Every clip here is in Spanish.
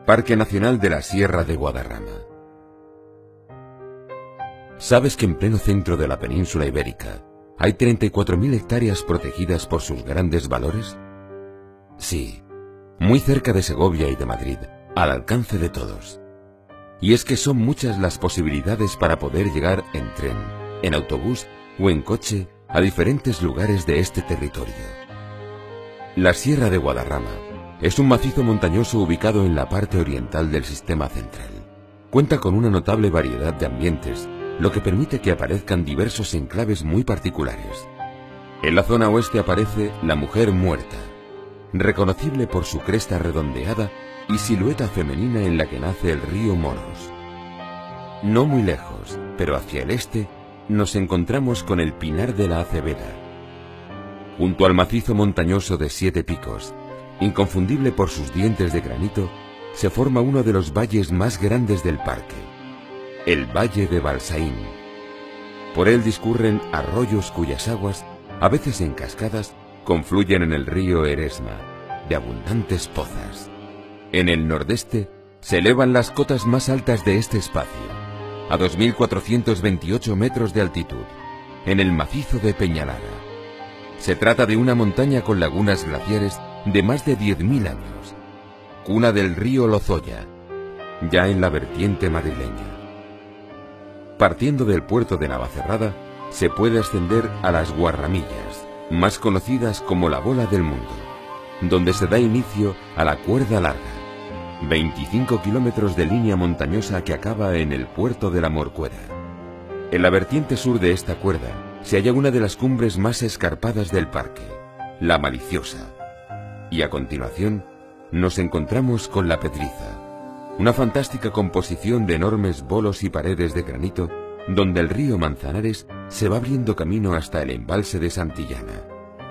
Parque Nacional de la Sierra de Guadarrama. ¿Sabes que en pleno centro de la península ibérica hay 34.000 hectáreas protegidas por sus grandes valores? Sí, muy cerca de Segovia y de Madrid, al alcance de todos. Y es que son muchas las posibilidades para poder llegar en tren, en autobús o en coche a diferentes lugares de este territorio. La Sierra de Guadarrama es un macizo montañoso ubicado en la parte oriental del sistema central. Cuenta con una notable variedad de ambientes, lo que permite que aparezcan diversos enclaves muy particulares. En la zona oeste aparece la Mujer Muerta, reconocible por su cresta redondeada y silueta femenina en la que nace el río Moros. No muy lejos, pero hacia el este, nos encontramos con el Pinar de la Acebeda. Junto al macizo montañoso de 7 picos, inconfundible por sus dientes de granito, se forma uno de los valles más grandes del parque, el Valle de Balsaín. Por él discurren arroyos cuyas aguas, a veces en cascadas, confluyen en el río Eresma, de abundantes pozas. En el nordeste se elevan las cotas más altas de este espacio, a 2.428 metros de altitud, en el macizo de Peñalara. Se trata de una montaña con lagunas glaciares de más de 10.000 años, cuna del río Lozoya, ya en la vertiente madrileña. Partiendo del puerto de Navacerrada, se puede ascender a las Guarramillas, más conocidas como la Bola del Mundo, donde se da inicio a la Cuerda Larga, 25 kilómetros de línea montañosa que acaba en el puerto de la Morcuera. En la vertiente sur de esta cuerda se halla una de las cumbres más escarpadas del parque, la Maliciosa, y a continuación nos encontramos con la Pedriza, una fantástica composición de enormes bolos y paredes de granito, donde el río Manzanares se va abriendo camino hasta el embalse de Santillana.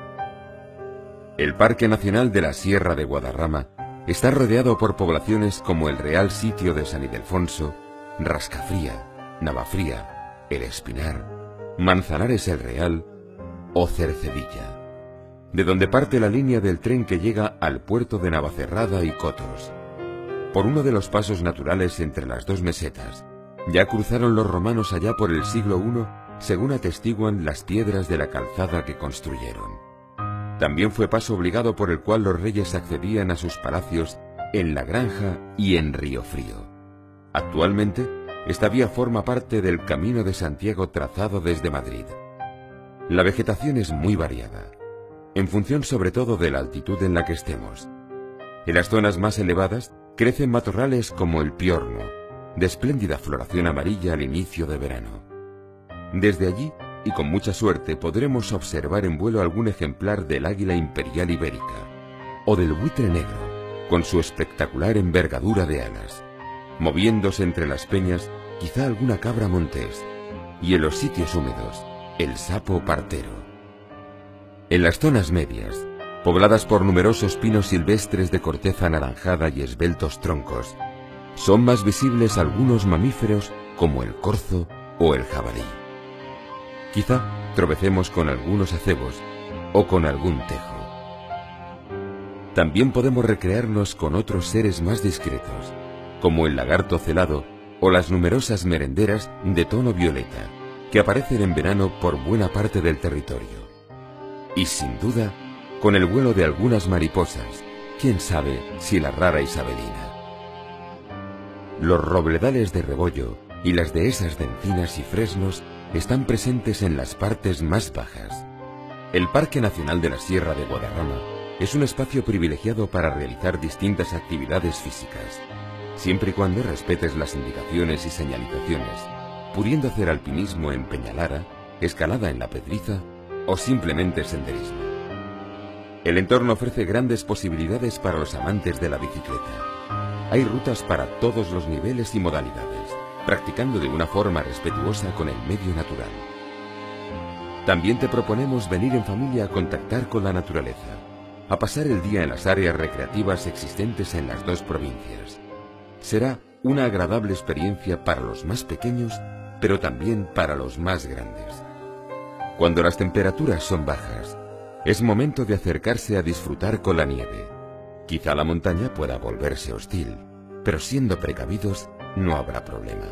El Parque Nacional de la Sierra de Guadarrama está rodeado por poblaciones como el Real Sitio de San Ildefonso, Rascafría, Navafría, El Espinar, Manzanares el Real o Cercedilla, de donde parte la línea del tren que llega al puerto de Navacerrada y Cotos. Por uno de los pasos naturales entre las dos mesetas, ya cruzaron los romanos allá por el siglo I, según atestiguan las piedras de la calzada que construyeron. También fue paso obligado por el cual los reyes accedían a sus palacios en La Granja y en Riofrío. Actualmente, esta vía forma parte del Camino de Santiago trazado desde Madrid. La vegetación es muy variada, en función sobre todo de la altitud en la que estemos. En las zonas más elevadas crecen matorrales como el piorno, de espléndida floración amarilla al inicio de verano. Desde allí, y con mucha suerte, podremos observar en vuelo algún ejemplar del águila imperial ibérica, o del buitre negro, con su espectacular envergadura de alas, moviéndose entre las peñas quizá alguna cabra montés, y en los sitios húmedos, el sapo partero. En las zonas medias, pobladas por numerosos pinos silvestres de corteza anaranjada y esbeltos troncos, son más visibles algunos mamíferos como el corzo o el jabalí. Quizá tropecemos con algunos acebos o con algún tejo. También podemos recrearnos con otros seres más discretos, como el lagarto celado o las numerosas merenderas de tono violeta, que aparecen en verano por buena parte del territorio. Y sin duda, con el vuelo de algunas mariposas, quién sabe si la rara isabelina. Los robledales de rebollo y las dehesas de encinas y fresnos están presentes en las partes más bajas. El Parque Nacional de la Sierra de Guadarrama es un espacio privilegiado para realizar distintas actividades físicas, siempre y cuando respetes las indicaciones y señalizaciones, pudiendo hacer alpinismo en Peñalara, escalada en la Pedriza o simplemente senderismo. El entorno ofrece grandes posibilidades para los amantes de la bicicleta. Hay rutas para todos los niveles y modalidades, practicando de una forma respetuosa con el medio natural. También te proponemos venir en familia a contactar con la naturaleza, a pasar el día en las áreas recreativas existentes en las dos provincias. Será una agradable experiencia para los más pequeños, pero también para los más grandes. Cuando las temperaturas son bajas, es momento de acercarse a disfrutar con la nieve. Quizá la montaña pueda volverse hostil, pero siendo precavidos no habrá problema.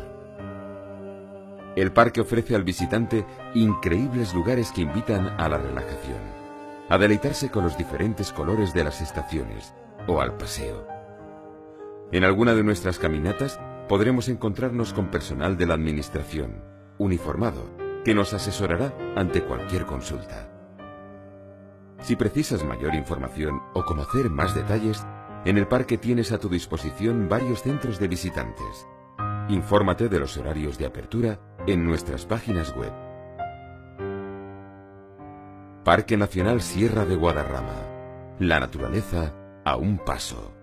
El parque ofrece al visitante increíbles lugares que invitan a la relajación, a deleitarse con los diferentes colores de las estaciones o al paseo. En alguna de nuestras caminatas podremos encontrarnos con personal de la administración, uniformado, que nos asesorará ante cualquier consulta. Si precisas mayor información o conocer más detalles, en el parque tienes a tu disposición varios centros de visitantes. Infórmate de los horarios de apertura en nuestras páginas web. Parque Nacional Sierra de Guadarrama. La naturaleza a un paso.